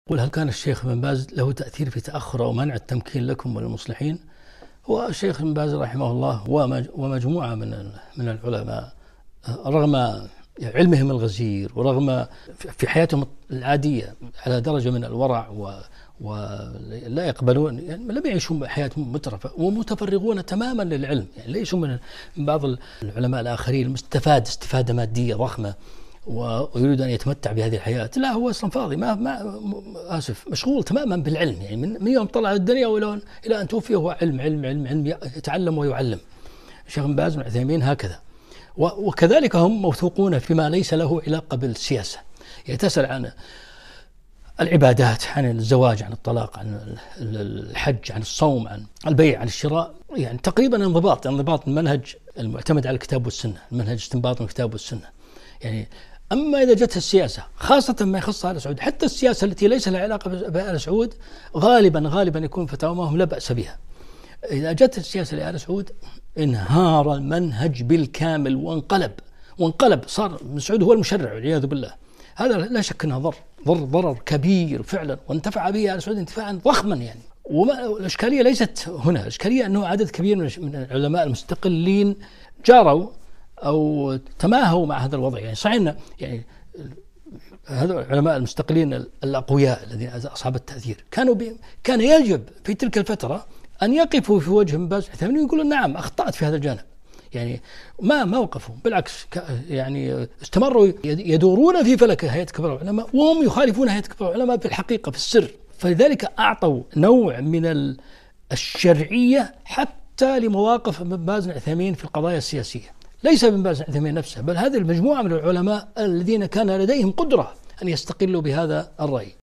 قل هل كان الشيخ ابن باز له تأثير في تأخر أو منع التمكين لكم وللمصلحين؟ هو الشيخ ابن باز رحمه الله ومجموعة من العلماء رغم علمهم الغزير ورغم في حياتهم العادية على درجة من الورع ولا يقبلون، يعني لم يعيشون حياة مترفة ومتفرغون تماما للعلم، يعني ليسوا من بعض العلماء الآخرين المستفاد استفادة مادية ضخمة ويريد أن يتمتع بهذه الحياة. لا، هو أصلا فاضي، مشغول تماما بالعلم، يعني من يوم طلع الدنيا إلى أن توفي هو علم علم علم علم، يتعلم ويعلم. الشيخ باز بن عثيمين هكذا، وكذلك هم موثوقون فيما ليس له علاقة بالسياسة، يتسأل عن العبادات، عن الزواج، عن الطلاق، عن الحج، عن الصوم، عن البيع، عن الشراء، يعني تقريبا انضباط المنهج المعتمد على الكتاب والسنة، المنهج استنباط من الكتاب والسنة. يعني أما إذا جت السياسة خاصة ما يخص آل سعود، حتى السياسة التي ليس لها علاقة بآل سعود غالبا يكون فتاواهم لا بأس بها. إذا جت السياسة لآل سعود انهار المنهج بالكامل وانقلب، صار ابن سعود هو المشرع والعياذ بالله. هذا لا شك أنه ضرر كبير فعلا، وانتفع به آل سعود انتفاعا ضخما يعني. والإشكالية ليست هنا، الإشكالية أنه عدد كبير من العلماء المستقلين جاروا أو تماهوا مع هذا الوضع. يعني صحيح يعني هذا العلماء المستقلين الأقوياء الذين أصحاب التأثير كان يجب في تلك الفترة أن يقفوا في وجه ابن باز ويقولوا نعم أخطأت في هذا الجانب، يعني ما وقفوا، بالعكس يعني استمروا يدورون في فلك هيئة كبار العلماء وهم يخالفون هيئة كبار العلماء في الحقيقة في السر. فلذلك أعطوا نوع من الشرعية حتى لمواقف ابن باز بن عثيمين في القضايا السياسية، ليس ابن باز بن عثيمين نفسه، بل هذه المجموعة من العلماء الذين كان لديهم قدرة أن يستقلوا بهذا الرأي.